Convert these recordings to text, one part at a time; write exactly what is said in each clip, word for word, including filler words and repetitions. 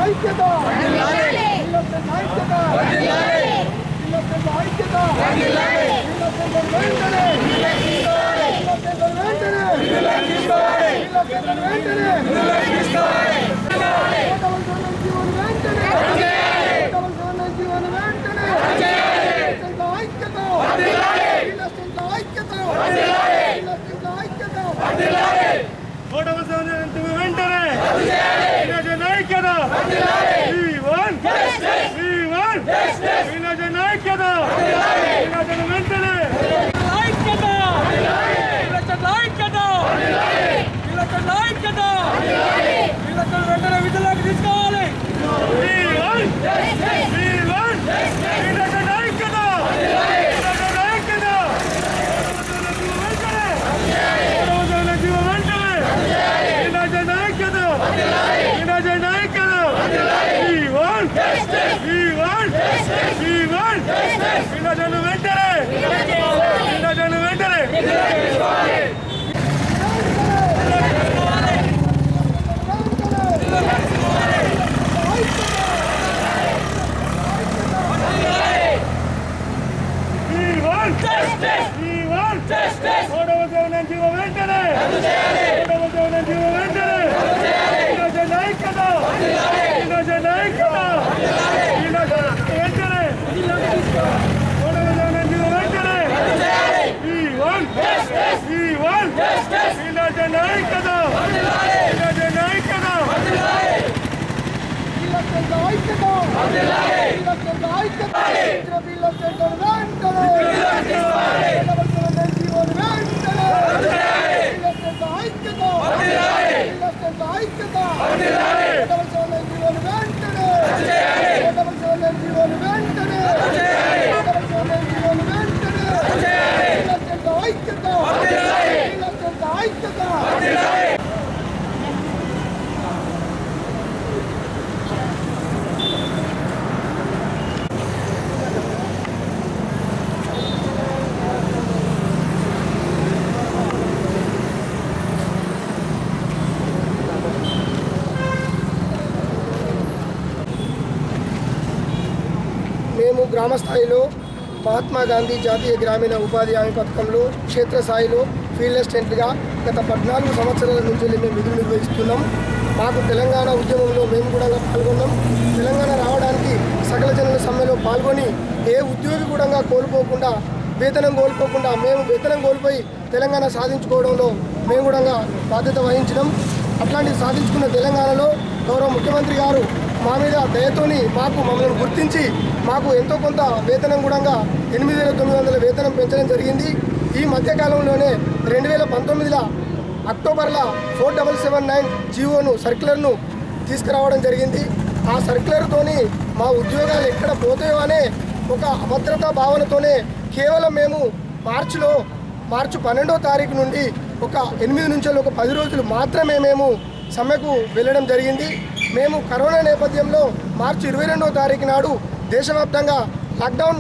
మేము గ్రామ స్థాయిలో మహాత్మా గాంధీ జాతీయ గ్రామీణ ఉపాధి హామీ పథకంలో క్షేత్రస్థాయిలో ఫీల్డ్ అసిస్టెంట్గా గత పద్నాలుగు సంవత్సరాల నుంచి మేము విధులు నిర్వహిస్తున్నాం. మాకు తెలంగాణ ఉద్యమంలో మేము కూడా పాల్గొన్నాం. తెలంగాణ రావడానికి సకల జనుల సమ్మెలో పాల్గొని ఏ ఉద్యోగి కూడా కోల్పోకుండా వేతనం కోల్పోకుండా మేము వేతనం కోల్పోయి తెలంగాణ సాధించుకోవడంలో మేము కూడా బాధ్యత వహించడం. అట్లాంటివి సాధించుకున్న తెలంగాణలో గౌరవ ముఖ్యమంత్రి గారు మా మీద దయతోని మాకు మమ్మల్ని గుర్తించి మాకు ఎంతో కొంత వేతనం కూడా ఎనిమిది వేల తొమ్మిది వందల వేతనం పెంచడం జరిగింది. ఈ మధ్యకాలంలోనే రెండు వేల పంతొమ్మిదిలో అక్టోబర్లో ఫోర్ డబల్ సెవెన్ నైన్ జీవోను సర్క్యులర్ను తీసుకురావడం జరిగింది. ఆ సర్క్యులర్తోని మా ఉద్యోగాలు ఎక్కడ పోతాయో అనే ఒక అభద్రతా భావనతోనే కేవలం మేము మార్చిలో మార్చి పన్నెండో తారీఖు నుండి ఒక ఎనిమిది నుంచి ఒక పది రోజులు మాత్రమే మేము సమ్మెకు వెళ్ళడం జరిగింది. మేము కరోనా నేపథ్యంలో మార్చి ఇరవై రెండవ తారీఖు నాడు దేశవ్యాప్తంగా లాక్డౌన్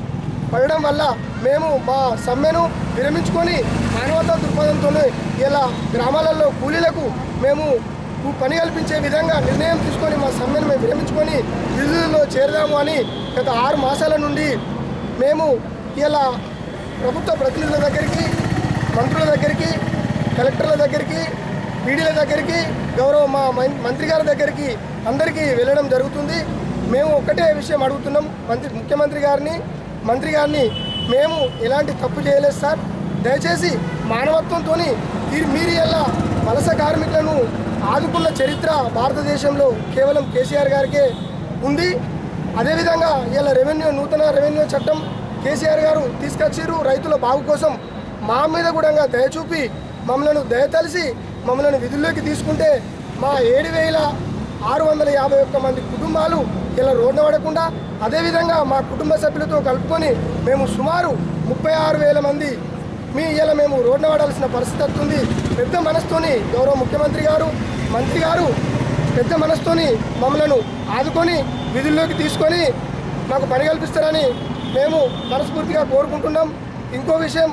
పడడం వల్ల మేము మా సమ్మెను విరమించుకొని మానవతా దృక్పథంతోనే ఇలా గ్రామాలలో కూలీలకు మేము పని కల్పించే విధంగా నిర్ణయం తీసుకొని మా సమ్మెను మేము విరమించుకొని విధుల్లో చేరదాము అని గత ఆరు మాసాల నుండి మేము ఇలా ప్రభుత్వ ప్రతినిధుల దగ్గరికి, మంత్రుల దగ్గరికి, కలెక్టర్ల దగ్గరికి, పీడీల దగ్గరికి, గౌరవ మా మంత్రి గారి దగ్గరికి అందరికీ వెళ్ళడం జరుగుతుంది. మేము ఒక్కటే విషయం అడుగుతున్నాం మంత్రి ముఖ్యమంత్రి గారిని, మంత్రి గారిని, మేము ఎలాంటి తప్పు చేయలేదు సార్, దయచేసి మానవత్వంతో మీరు ఇలా వలస కార్మికులను ఆదుకున్న చరిత్ర భారతదేశంలో కేవలం కేసీఆర్ గారికే ఉంది. అదేవిధంగా ఇలా రెవెన్యూ నూతన రెవెన్యూ చట్టం కేసీఆర్ గారు తీసుకొచ్చారు రైతుల బాగు కోసం. మా మీద కూడా దయచూపి మమ్మల్ని దయతలిసి మమ్మల్ని విధుల్లోకి తీసుకుంటే మా ఏడు వేల ఆరు వందల యాభై ఒక్క మంది కుటుంబాలు ఇలా రోడ్డు పడకుండా, అదేవిధంగా మా కుటుంబ సభ్యులతో కలుపుకొని మేము సుమారు ముప్పై ఆరు వేల మంది మీ ఇలా మేము రోడ్డు పడాల్సిన పరిస్థితి వస్తుంది. పెద్ద మనసుతోని గౌరవ ముఖ్యమంత్రి గారు, మంత్రి గారు పెద్ద మనసుతోని మమ్మల్ని ఆదుకొని విధుల్లోకి తీసుకొని మాకు పని కల్పిస్తారని మేము మనస్ఫూర్తిగా కోరుకుంటున్నాం. ఇంకో విషయం,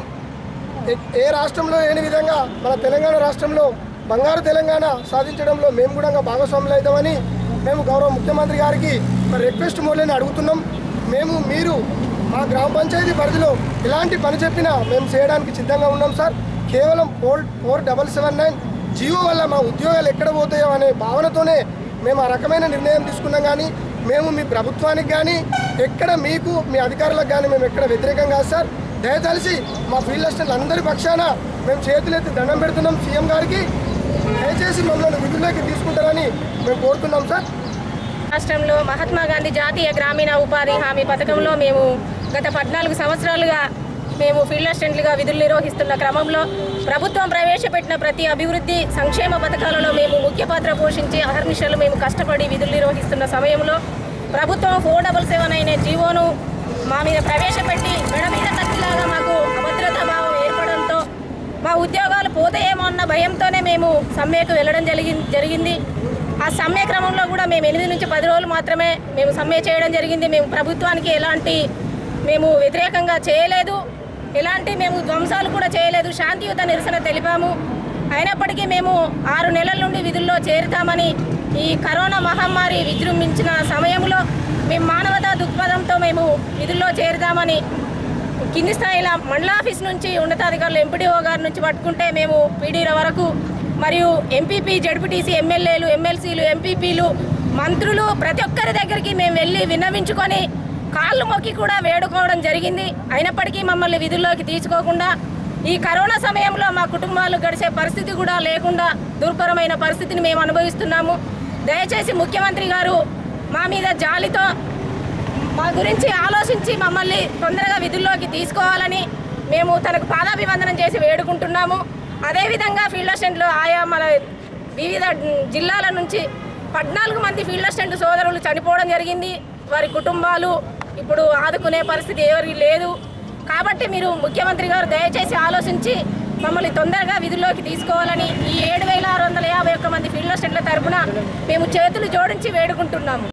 ఏ రాష్ట్రంలో లేని విధంగా మన తెలంగాణ రాష్ట్రంలో బంగారు తెలంగాణ సాధించడంలో మేము కూడా భాగస్వాములు అవుతామని మేము గౌరవ ముఖ్యమంత్రి గారికి రిక్వెస్ట్ మోడ్లని అడుగుతున్నాం. మేము మీరు మా గ్రామ పంచాయతీ పరిధిలో ఎలాంటి పని చెప్పినా మేము చేయడానికి సిద్ధంగా ఉన్నాం సార్. కేవలం four four double seven nine Jio వల్ల మా ఉద్యోగాలు ఎక్కడ పోతాయో అనే భావనతోనే మేము ఆ రకమైన నిర్ణయం తీసుకున్నాం. కానీ మేము మీ ప్రభుత్వానికి కానీ ఎక్కడ మీకు మీ అధికారులకు కానీ మేము ఎక్కడ వ్యతిరేకం కాదు సార్. దయతలిసి మా ఫీల్డ్ అసిస్టెంట్లు అందరి పక్షాన మేము చేతులెత్తి దండం పెడుతున్నాం సీఎం గారికి. దయచేసి మమ్మల్ని విధుల్లోకి తీసుకుంటారని మేము కోరుతున్నాం సార్. రాష్ట్రంలో మహాత్మా గాంధీ జాతీయ గ్రామీణ ఉపాధి హామీ పథకంలో మేము గత పద్నాలుగు సంవత్సరాలుగా మేము ఫీల్డ్ అసిస్టెంట్లుగా విధులు నిర్వహిస్తున్న క్రమంలో ప్రభుత్వం ప్రవేశపెట్టిన ప్రతి అభివృద్ధి సంక్షేమ పథకాలలో మేము ముఖ్య పాత్ర పోషించి అహర్నిశలు మేము కష్టపడి విధులు నిర్వహిస్తున్న సమయంలో ప్రభుత్వం ఫోర్ డబల్ సెవెన్ అయిన జీవోను మా మీద ప్రవేశపెట్టి మెడ మీద కత్తిలాగా మాకు అభద్రతా భావం ఏర్పడంతో మా ఉద్యోగాలు పోతాయేమో అన్న భయంతోనే మేము సమ్మెకు వెళ్ళడం జరిగి జరిగింది ఆ సమ్మె క్రమంలో కూడా మేము ఎనిమిది నుంచి పది రోజులు మాత్రమే మేము సమ్మె చేయడం జరిగింది. మేము ప్రభుత్వానికి ఎలాంటి మేము వ్యతిరేకంగా చేయలేదు, ఎలాంటి మేము ధ్వంసాలు కూడా చేయలేదు, శాంతియుత నిరసన తెలిపాము. అయినప్పటికీ మేము ఆరు నెలల నుండి విధుల్లో చేరుతామని ఈ కరోనా మహమ్మారి విజృంభించిన సమయంలో మేము మానవతా దృక్పథంతో మేము విధుల్లో చేరుతామని కింది స్థాయిల మండలాఫీస్ నుంచి ఉన్నతాధికారులు ఎంపీడీఓ గారి నుంచి పట్టుకుంటే మేము పీడీల వరకు మరియు ఎంపీపీ జడ్పీటీసీ ఎమ్మెల్యేలు ఎమ్మెల్సీలు ఎంపీపీలు మంత్రులు ప్రతి ఒక్కరి దగ్గరికి మేము వెళ్ళి విన్నవించుకొని కాళ్ళు మొక్కి కూడా వేడుకోవడం జరిగింది. అయినప్పటికీ మమ్మల్ని విధుల్లోకి తీసుకోకుండా ఈ కరోనా సమయంలో మా కుటుంబాలు గడిచే పరిస్థితి కూడా లేకుండా దుర్భరమైన పరిస్థితిని మేము అనుభవిస్తున్నాము. దయచేసి ముఖ్యమంత్రి గారు మా మీద జాలితో మా గురించి ఆలోచించి మమ్మల్ని తొందరగా విధుల్లోకి తీసుకోవాలని మేము తనకు పాదాభివందనం చేసి వేడుకుంటున్నాము. అదేవిధంగా ఫీల్డ్ అసిస్టెంట్లు ఆయా మన వివిధ జిల్లాల నుంచి పద్నాలుగు మంది ఫీల్డ్ అసిస్టెంట్ సోదరులు చనిపోవడం జరిగింది. వారి కుటుంబాలు ఇప్పుడు ఆదుకునే పరిస్థితి ఎవరికి లేదు. కాబట్టి మీరు ముఖ్యమంత్రి గారు దయచేసి ఆలోచించి మమ్మల్ని తొందరగా విధుల్లోకి తీసుకోవాలని ఈ ఏడు వేల ఆరు వందల యాభై ఒక్క మంది ఫీల్డ్ అసిస్టెంట్ల తరఫున మేము చేతులు జోడించి వేడుకుంటున్నాము.